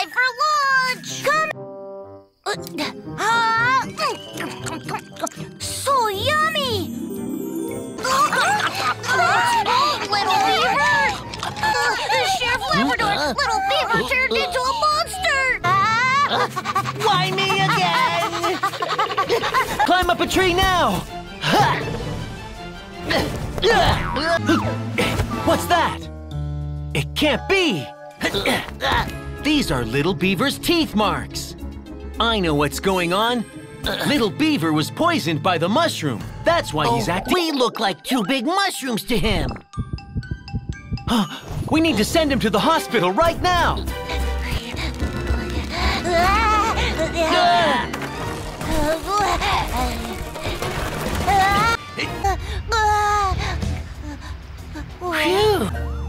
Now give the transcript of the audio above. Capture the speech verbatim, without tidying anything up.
time for lunch! Come! Uh, so yummy! Little beaver! Uh, Chef Labrador, little beaver turned into a monster! Why me again? Climb up a tree now! What's that? It can't be! These are little beaver's teeth marks. I know what's going on. Little beaver was poisoned by the mushroom. That's why he's Oh, acting. we look like two big mushrooms to him. We need to send him to the hospital right now. Phew.